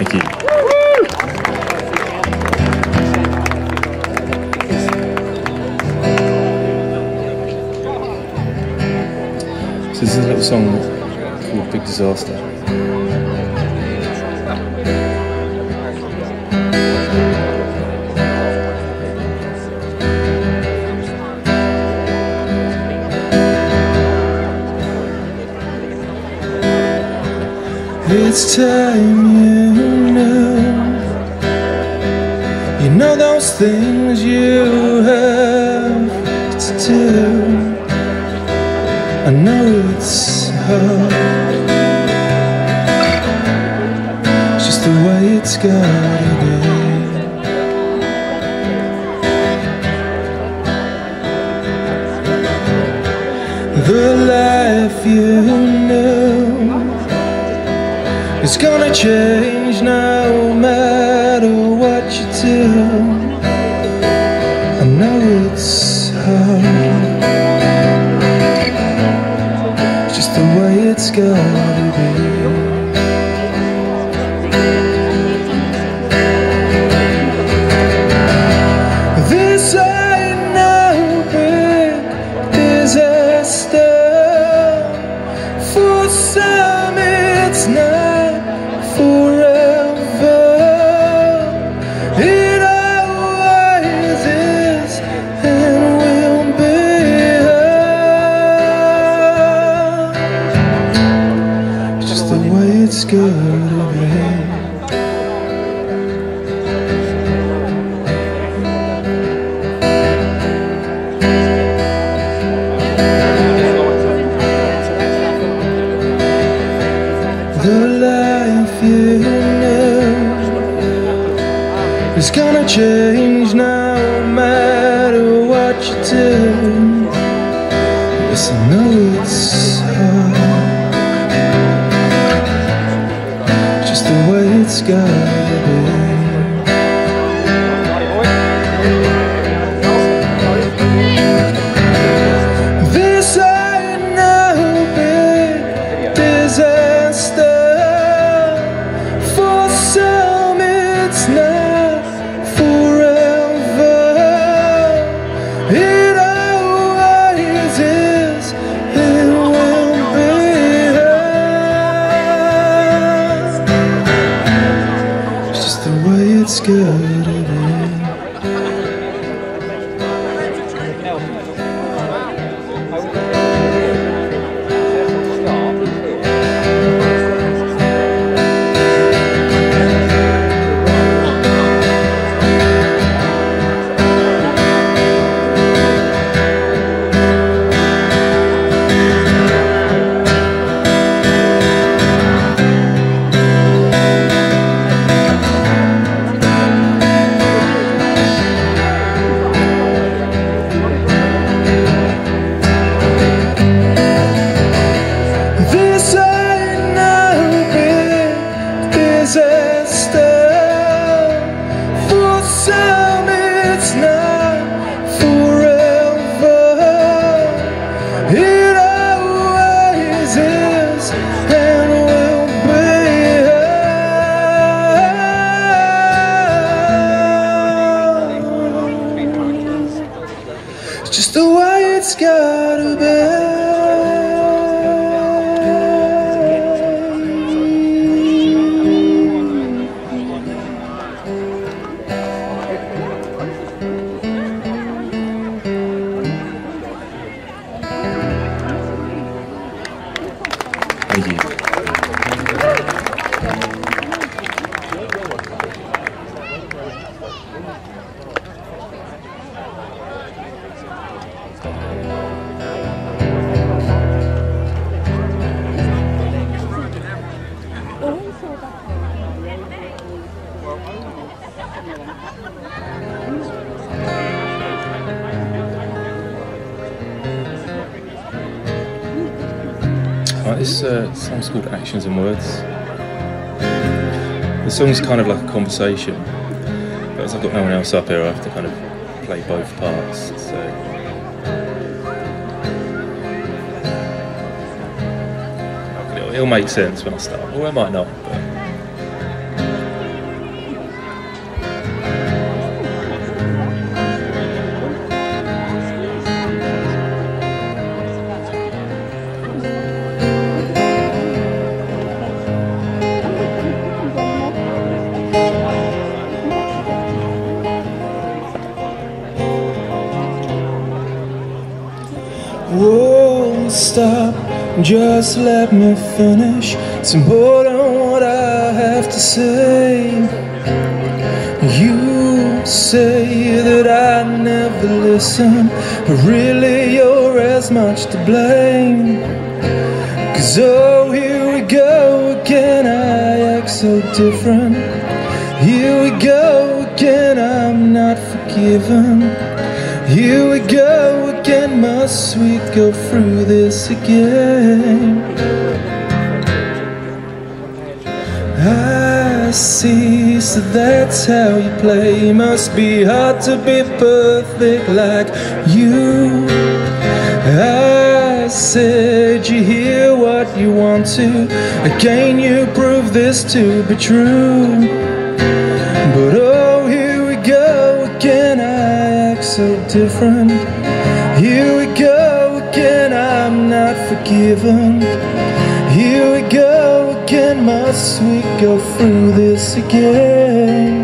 Thank you. So this is a little song called Big Disaster. It's time you know those things you have to do. I know it's hard, it's just the way it's gotta be. The life you knew it's gonna change no matter what you do. I know it's hard, it's just the way it's gotta be. This ain't no big disaster. For some it's not forever. It always is and will be. It's just the way it's gonna be. The life you knew is gonna change no matter what you do. Yes, I know it's hard, just the way it's gotta be. This ain't no big disaster. For some it's not forever. It always is and will be. It's just the way it's gotta be. This ain't no big disaster. For some it's not forever. It always is and will be. It's just the way it's gotta be. Thank you. This song's called Actions and Words. The song's kind of like a conversation, but as I've got no one else up here, I have to kind of play both parts. So it'll make sense when I start, or it might not. But just let me finish. It's important what I have to say. You say that I never listen, but really you're as much to blame. 'Cause oh, here we go again, I act so different. Here we go again, I'm not forgiven. Here we go again, must we go through this again? I see, so that's how you play. Must be hard to be perfect like you. I said you hear what you want to. Again you prove this to be true. But oh, here we go again, I act so different. Here we go again, I'm not forgiven. Here we go again, must we go through this again?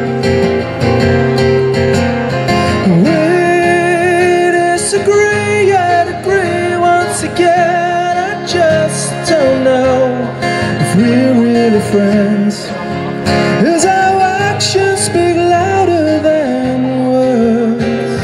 We disagree, I agree once again. I just don't know if we're really friends. Is our actions speak louder than words?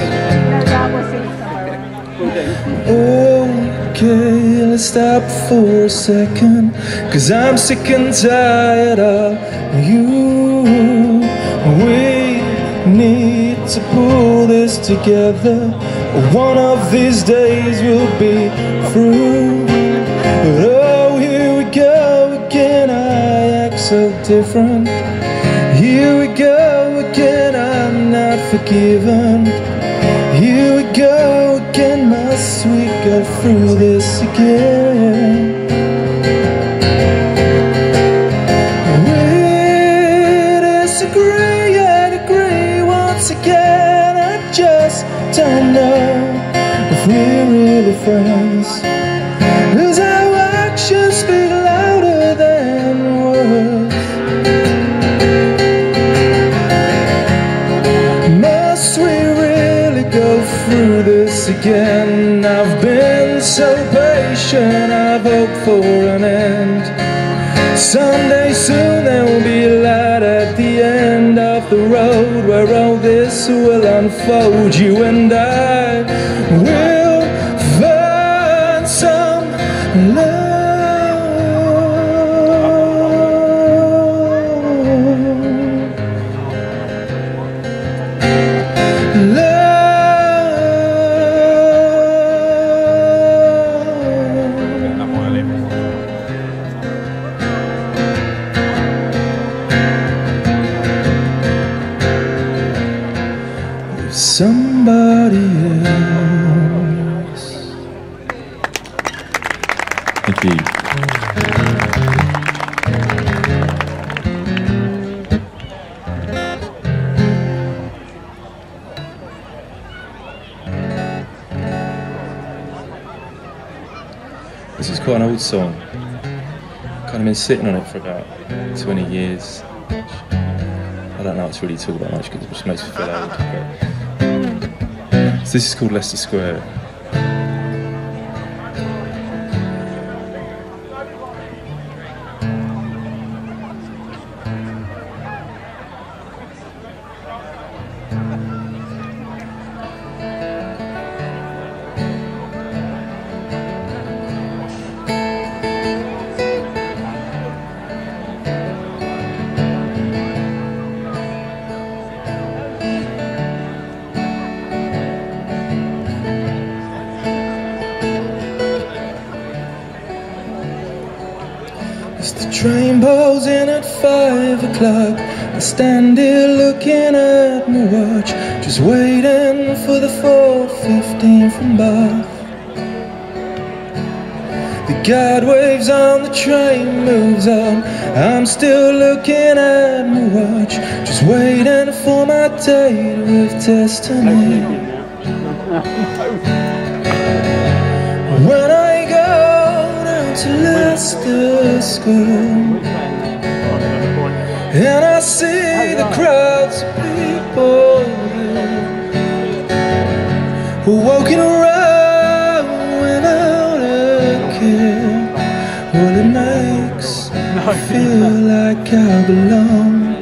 Okay, let's stop for a second, 'cause I'm sick and tired of you. We need to pull this together. One of these days we'll be through. But oh, here we go again, I act so different. Here we go again, I'm not forgiven. Here we go again, must we go through this again? We disagree, I'd agree once again. I just don't know if we're really friends. 'Cause our actions speak louder than words. Must we really go through this again? I've been so patient, I've hoped for an end. Someday soon there will be a light at the end of the road where all this will unfold. You and I will find some love. Somebody else. Thank you. This is quite an old song. Kind of been sitting on it for about 20 years. I don't know what to really talk about much because it just makes me feel old. So this is called Leicester Square. The train pulls in at 5 o'clock. I stand here looking at my watch, just waiting for the 4:15 from Bath. The guide waves on the train moves on. I'm still looking at my watch, just waiting for my date with destiny. When I go down to Leicester Square and I see the crowds of people walking around without a care, feel like I belong.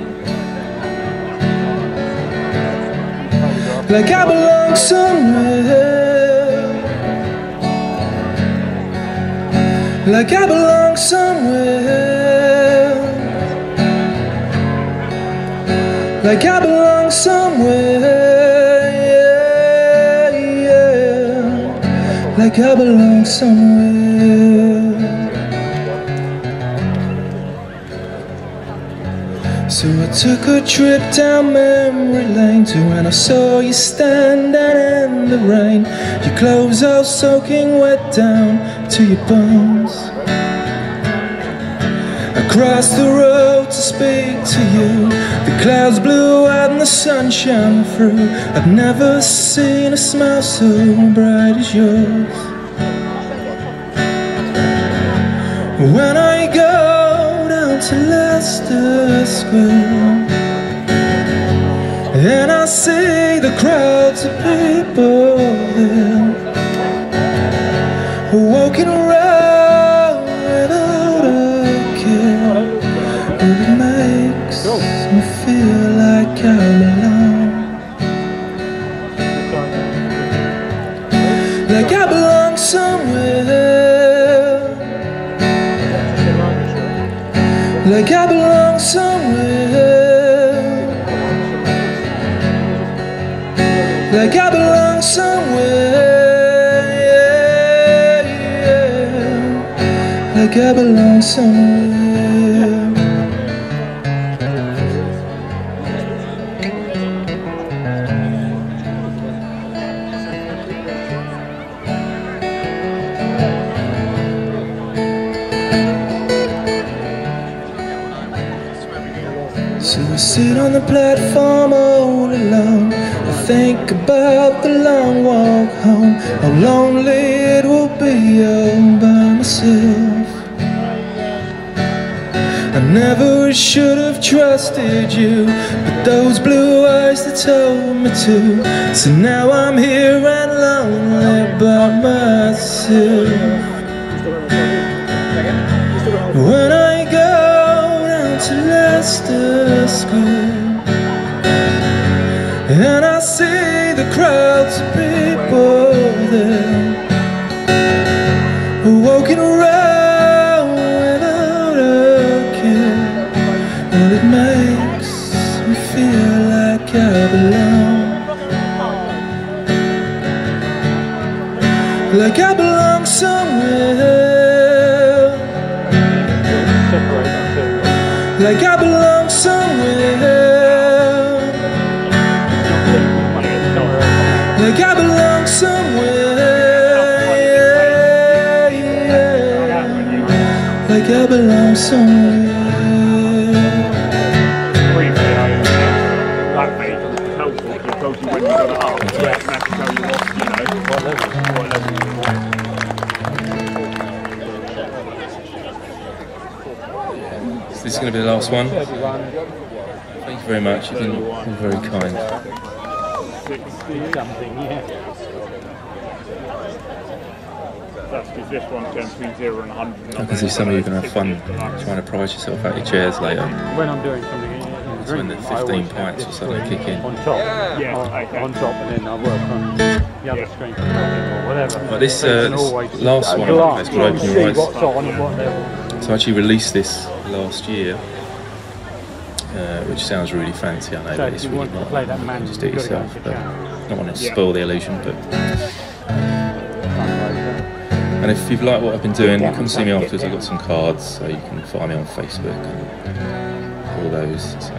Like I belong somewhere. Like I belong somewhere. Like I belong somewhere. Yeah, yeah. Like I belong somewhere. So I took a trip down memory lane to when I saw you standing in the rain, your clothes all soaking wet down to your bones. I crossed the road to speak to you. The clouds blew out and the sun shone through. I've never seen a smile so bright as yours. When I go down to Leicester Square and I see the crowds of people there, walking around without a care, and it makes me feel like I belong. Like I belong somewhere. Like I belong somewhere. Like I belong somewhere. Yeah, yeah. Like I belong somewhere. So I sit on the platform all alone. I think about the long walk home, how lonely it will be all by myself. I never should have trusted you, but those blue eyes that told me to. So now I'm here and lonely by myself. When I go down to Leicester Square and I see the crowds of people there, walking around without a care, well, it makes me feel like I belong. Like I belong somewhere. Like I belong somewhere. Like I belong somewhere. Yeah, yeah. Like I belong somewhere. This is going to be the last one. Thank you very much. You've been very kind. That's because this one turns between 0 and 100. I can see some of you are going to have fun trying to prize yourself out of your chairs later. When I'm doing something, That's when the 15 pints will suddenly kick in. on top, on top, and then I work on the other screen or whatever. But this last one is called Open Your Eyes. So I actually released this last year, which sounds really fancy, I know, but it's really not. You can just do it yourself. But I don't want to spoil the illusion. But and if you've liked what I've been doing, come see me afterwards. I've got some cards, so you can find me on Facebook and all those. So.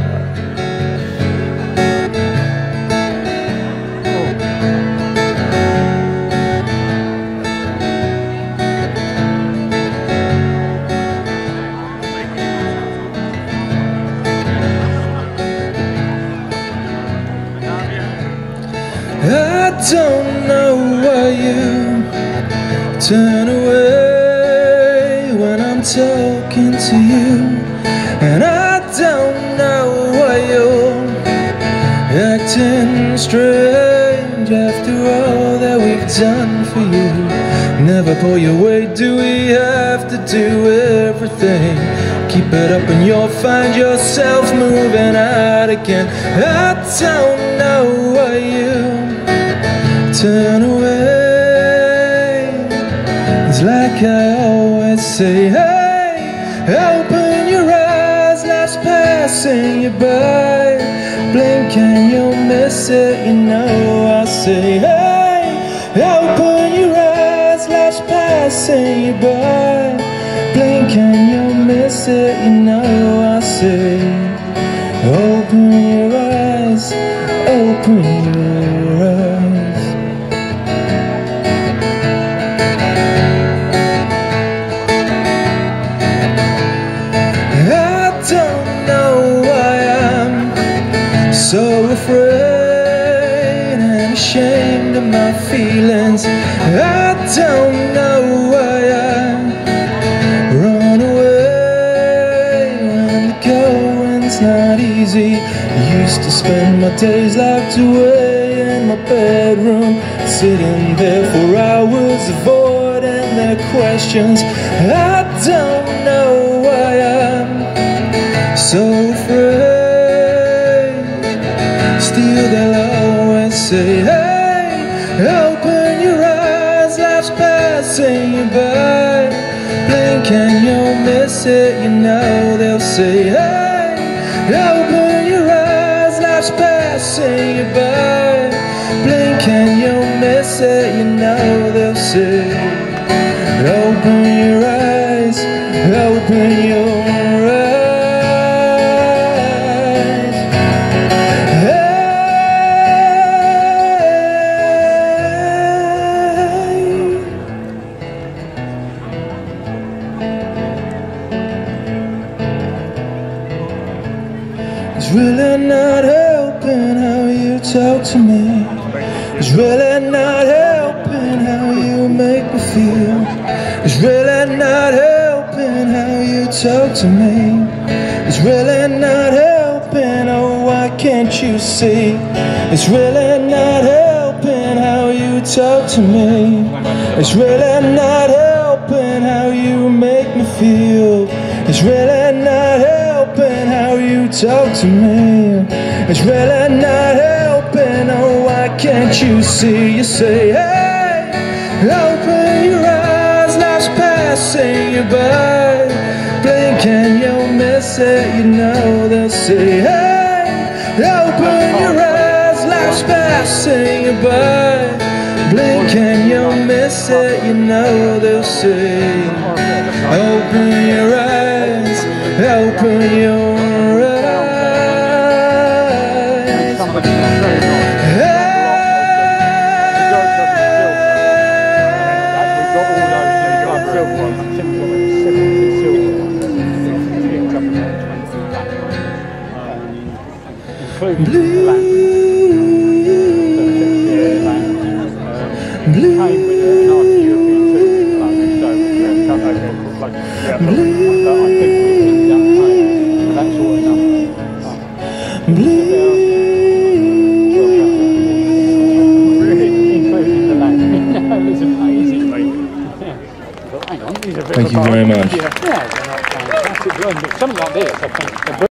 I don't know why you turn away when I'm talking to you, and I don't know why you're acting strange after all that we've done for you. Never pull your weight, do we have to do everything? keep it up and you'll find yourself moving out again. I don't know why you turn away. It's like I always say, hey, open your eyes, life's passing you by. Blink and you'll miss it, you know I say, hey, open your eyes, life's passing you by. Blink and you'll miss it, you know I say, open your eyes, open your eyes. I don't know why I'm so afraid and ashamed of my feelings. I don't know why I run away when the going's not easy. I used to spend my days locked away in my bedroom, sitting there for hours avoiding their questions. I don't know why I'm so afraid. Still they'll always say, hey, open your eyes, life's passing you by. Blink and you'll miss it, you know they'll say, hey, open your eyes, life's passing you by. Blink and you'll miss it, you know they'll say, open your eyes, open your eyes. It's really not helping how you talk to me. It's really not helping how you make me feel. It's really not helping how you talk to me. It's really not helping, oh why can't you see? It's really not helping how you talk to me. It's really not helping how you make me feel. It's really not helping how you talk to me. It's really not helping, oh why can't you see? You say, hey, open your eyes, life's passing you by. Blink and you'll miss it, you know they'll say, hey, open your eyes, life's passing you by. Blink and you'll miss it, you know they'll say, open your eyes, open your eyes. Thank you very much. Yeah, something like this, I think.